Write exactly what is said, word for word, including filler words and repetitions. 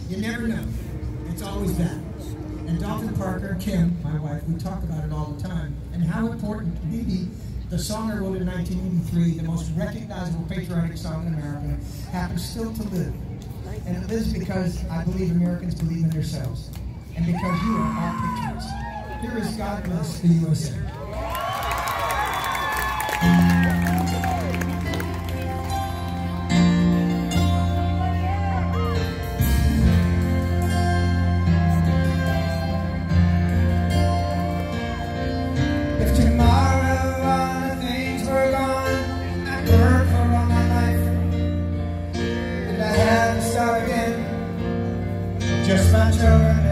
You never know. It's always that. And Dalton Parker, Kim, my wife, we talk about it all the time, and how important maybe the song I wrote in nineteen eighty-three, the most recognizable patriotic song in America, happens still to live. And it lives because I believe Americans believe in themselves. And because you are all patriots. Here is God Bless the U S A. Just my children.